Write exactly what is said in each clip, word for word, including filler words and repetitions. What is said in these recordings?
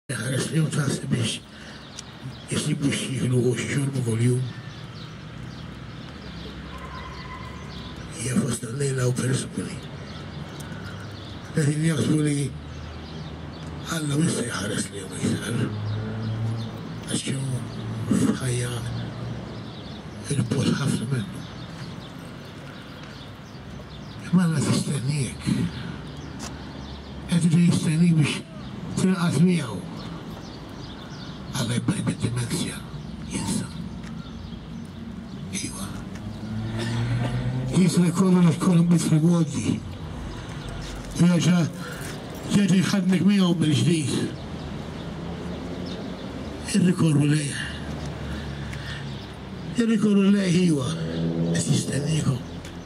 ħares li u taħseb biex jisibu xieħlu u xorbu kol-jum. Hija fosna lejla u persuni. Leħin jaħsbu li Alla wissa jħares li u jisar. Għaxġu fħajja il-bot ħafna mennu. Imma tistennijek. Għedri jistennijek biex tinqas miegħu. Alla jibqaj bid-dimensja jinsa. Iwa. Jisra jkollu l-kollu bit fil-modi. U jaġa ġeġi jħadnek miegħu bil-ġdid. Irrikorru lejh. Irrikorru lejh iwa. Qed jistennikom.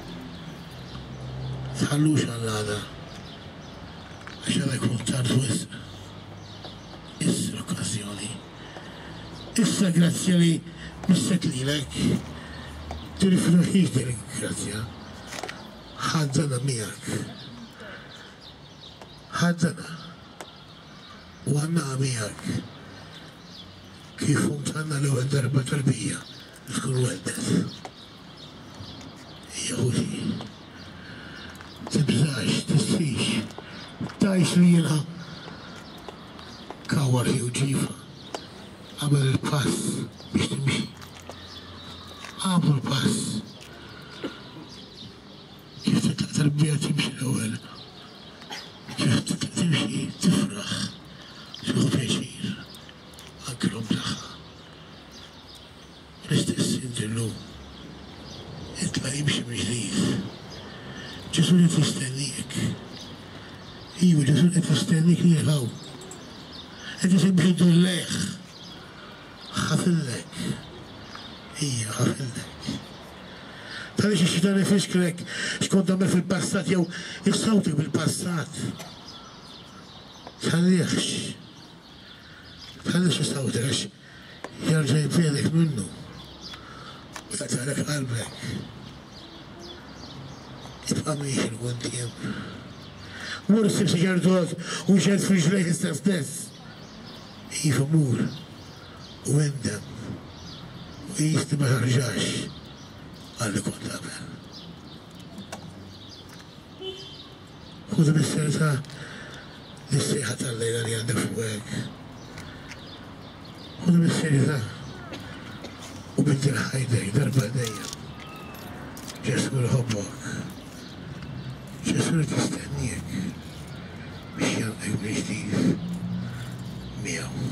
Tħallux għall-għada. Għax għada jkun tard wisq. Issa l-okkażjoni. Issa grazzja li misset lilek. Tirrifruħix din il-grazzja. Ħaddana miegħek. Ħaddana. U għanna miegħek. Kif umtanna l-ewwel darba tarbija tkun weddet. Jahudi. Tibżax, tissix, tajx li jena kawar u ġifa. Għamil il-pass biex timxi. Għamil il-pass. Kif titlaq tarbija timxi l-ewwel. Kif titlaq timxi tifraħ. Tieħu pjaċir. Anke l-omdaħħa. L-istess intillu. Itla' jimxi miġdid. Ġesu li tistennik. Iwa, Ġesu li tistennik li jħaw. Għed jisib biex leħ. ħafillek. Ija, ħafillek. Tali xie xitan ifisklek xkont għamel fil-passat jew jissawtik bil-passat. Tħallix. Tħallix jissawtik għax jarġa jibvedek minnu. U jgħatalek qalbek. Tibqa miħi l-għandijem. Mur s-sibsi ġardot u ġed friġlejk istess stess. Ifa mur u endem u jisti ma ħarġax għalli kont għabel. Xudu bis-serta l-sejħa tal-lejla li għandek fuqek. Xudu bis-serta u binti l-ħajdek darba dejjem. Ġesu l-ħobbok. Ġesu li tistennijek biex jgħandek biex miegħu.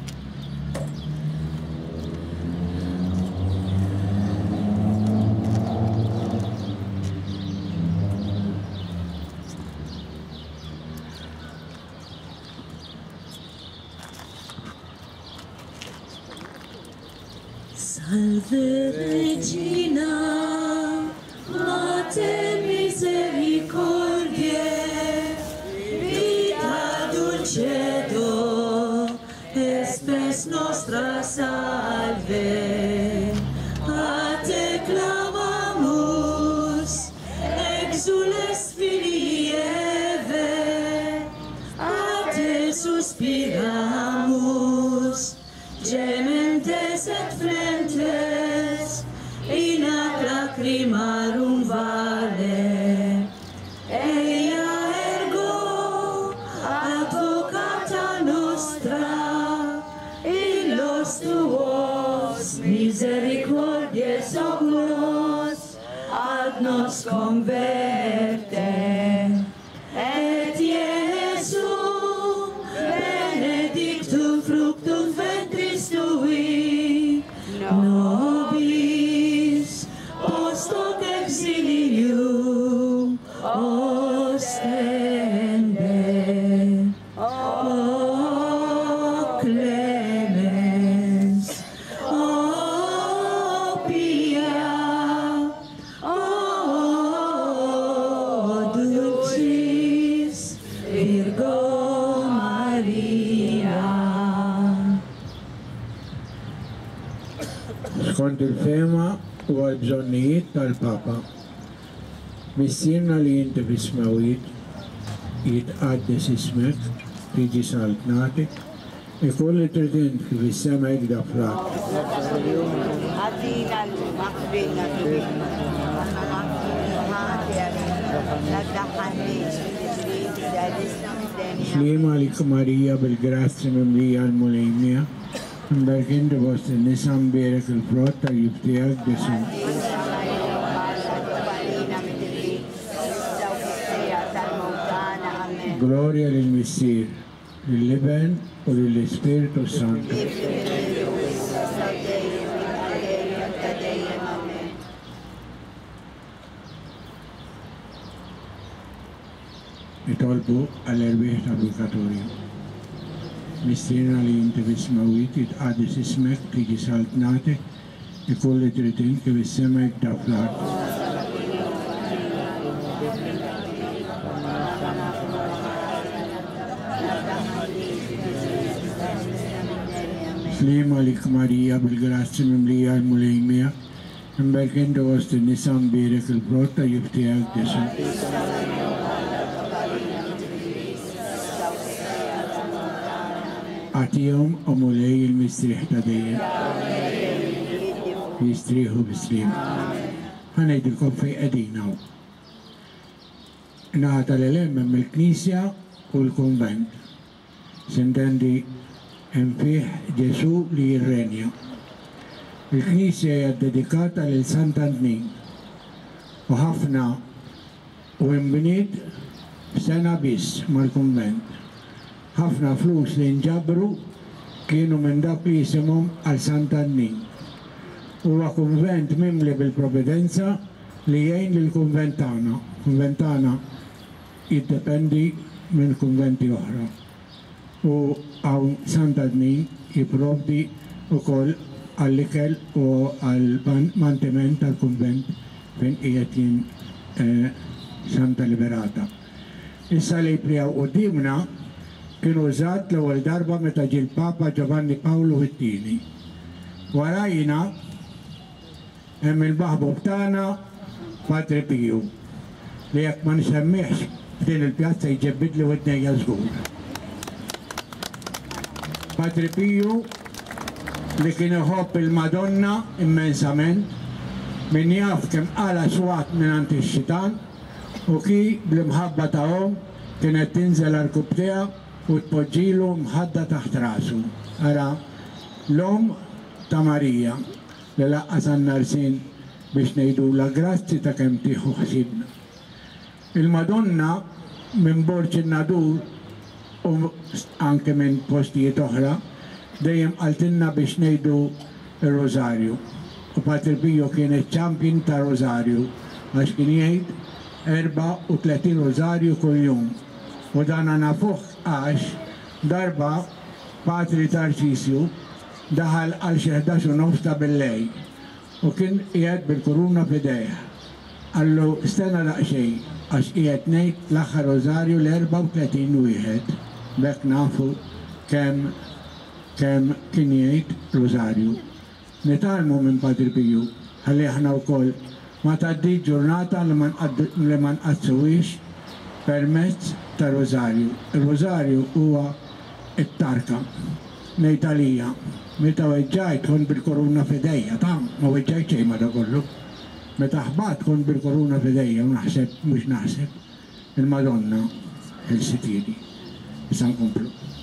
Salve Regina, Mater misericordiae, vita dulcedo, espes nostra salve. A te clamamus, exules filii Eve, a te suspiramus, gementes et flentes, in ac lacrimarum vale. Eia ergo, advocata nostra, illos tuos misericordies oculos, ad nos converte. Et Iesum, benedictum fructum ventris tui, nobis post hoc exilium ostende. O clemens, o pia, o dulcis Virgo Maria. Skont il-fema u għal-bżonnijiet tal-Papa, missirna li jinti bismawit jitqaddes ismek, tiġi saltnatik, Ikolli tridint kif is-sema jibda frak. Atina l-makbina Slima lik Marija bil-grazzi mimlija l-mulejmija. Mbarkin bost nisam berek il-frott tal-jiftijak disin. Gloria lil-Missir, lil-Liben u lill-Spiritu Santo. Itolbu għal-erbieħ tal-Purgatorju. Mistrina li jinti bismawit jitqadis ismek tiġi saltnatek ikolli tritin kif is-sema jibda fl-art. Slima lik Marija bil-grazzi mimlija l-mulejmija, imberkin dost nisam birek il-brotta jiftijak disa. Għatijom u mulej il-mistriħ ta' dejjem. Jistriħu bislim. Għanajdilkom fej għedinaw. Naħata l-elemem il-Knisja u l-Konvent. Sintendi Enfih Ġesu li jirrenja. Il-Knisja hija dedikata lil Sant'Antnin u ħafna u imbniet sena biss mal-Konvent. Ħafna flus li nġabru kienu minn dak li jisimhom għal Sant'Antnin. Huwa konvent mimli bil-provvidenza li jgħin lill-konventana. Konventana jiddependi minn konventi oħra. U għaw Sant'Antnin jipprovdi wkoll għall-ikel u għall-mantiment tal-konvent fejn qiegħed jien Santa Liberata. Issa li jprijaw qudiemna kienu użat l-ewwel darba meta ġie l-Papa Giovanni Paolo it-Tieni. Warajna hemm il-baħbub tagħna Padre Pio li jekk ma nsemmihx f'din il-pjazza jġebbidli wadnejja żgur. Padre Pio li kien iħobb il-Madonna immensament min jaf kemm qala swat mingħand ix-xitan u ki bl-imħabba tagħhom kienet tinżel għall-kub tiegħu u tpoġġilu mħadda taħt rasu. Ara l-om ta' Marija li laqqas għan-narsin biex ngħidula grazzi ta' kemm tieħu ħsiebna. Il-Madonna minn Borġ in-Nadur u anke minn postijiet oħra dejjem qaltilna biex ngħidu ir-Rosarju. U Padre Pio kien iċ-champion ta' Rosarju għax kien jgħid erba' u tletin Rosarju kuljum. U dan nafuh għax darba Patri Tarċisju daħal għal xi ħdax u nofs ta' billej u kien qiegħed bil-kuruna f'idejh. Allu stena daqsxejn għax qiegħed ngħid l-aħħar Rosarju l-erba' u tletin wieħed. B'hekk nafu kemm kemm kien jgħid Rosarju. Nitalmu minn Padre Pio ħalli aħna wkoll ma tgħaddi ġurnata li ma nqazzuwix permezz ta' Rosarju. Il-Rosarju huwa it-tarka ngħidalija. Meta weġġajt tkun bil-koruna f'idejja, ta' ma weġġajt xejn ma da kollu. Meta ħbad tkun bil-koruna f'idejja u naħseb mhux naħseb il-Madonna il-Sitili. Issa nkomplu.